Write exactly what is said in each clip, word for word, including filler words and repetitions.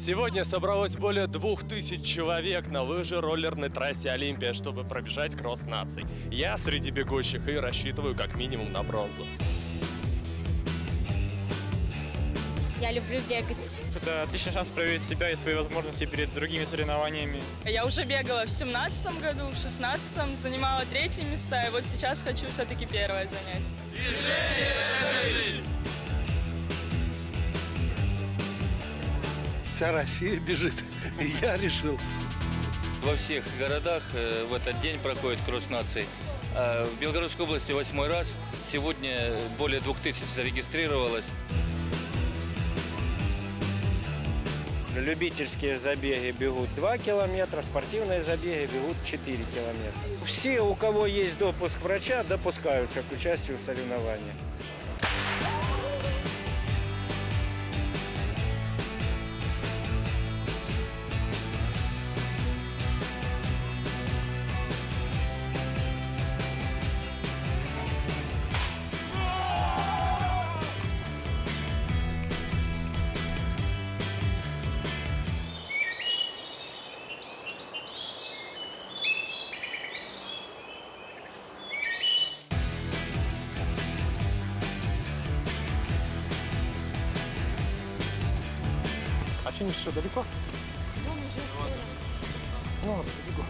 Сегодня собралось более двух тысяч человек на лыжи-роллерной трассе «Олимпия», чтобы пробежать кросс наций. Я среди бегущих и рассчитываю как минимум на бронзу. Я люблю бегать. Это отличный шанс проверить себя и свои возможности перед другими соревнованиями. Я уже бегала в семнадцатом году, в шестнадцатом, занимала третье места, и вот сейчас хочу все-таки первое занять. Вся Россия бежит, и я решил. Во всех городах в этот день проходит кросс наций. В Белгородской области восьмой раз. Сегодня более двух тысяч зарегистрировалось. Любительские забеги бегут два километра, спортивные забеги бегут четыре километра. Все, у кого есть допуск врача, допускаются к участию в соревнованиях. А финиш что, далеко? Ну, ладно, далеко.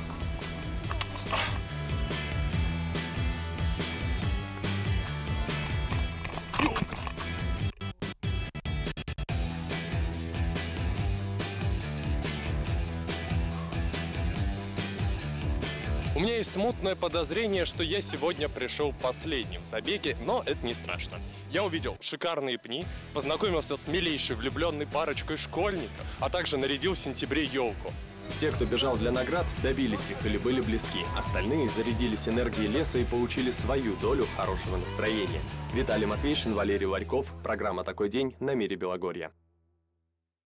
У меня есть смутное подозрение, что я сегодня пришел последним в забеге, но это не страшно. Я увидел шикарные пни, познакомился с милейшей влюбленной парочкой школьников, а также нарядил в сентябре елку. Те, кто бежал для наград, добились их или были близки. Остальные зарядились энергией леса и получили свою долю хорошего настроения. Виталий Матвейшин, Валерий Ларьков. Программа «Такой день» на Мире Белогорья.